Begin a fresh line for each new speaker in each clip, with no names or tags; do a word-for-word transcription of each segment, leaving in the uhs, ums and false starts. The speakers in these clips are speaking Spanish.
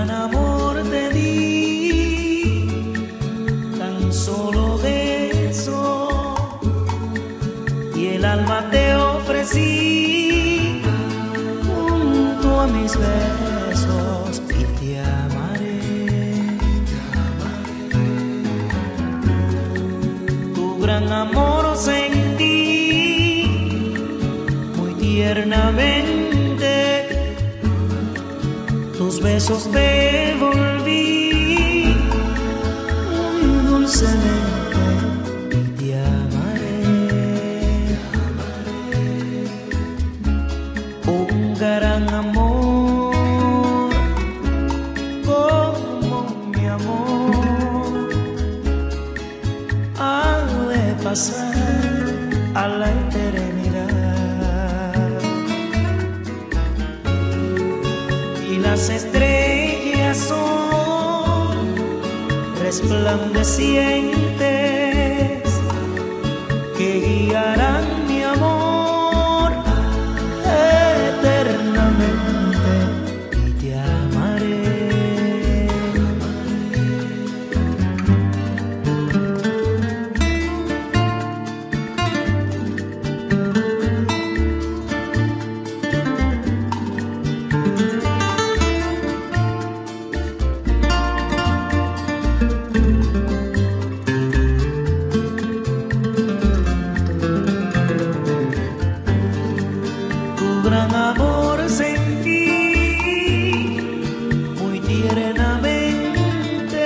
gran amor te di, tan solo beso, y el alma te ofrecí junto a mis besos, y te amaré. Tu gran amor sentí muy tiernamente, tus besos devolví muy dulcemente, y te amaré. Un gran amor como mi amor ha de pasar a la eternidad, y las estrellas son resplandecientes que guiarán mi amor eternamente, y te amaré. Gran amor sentí muy tiernamente,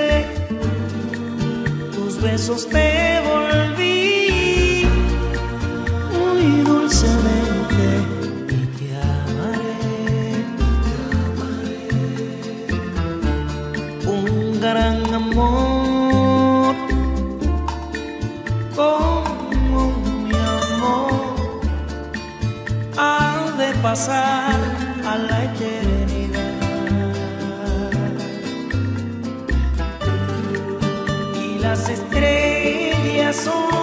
tus besos devolví muy dulcemente, y te amaré. Un gran amor como mi amor ha de pasar a la eternidad, y las estrellas son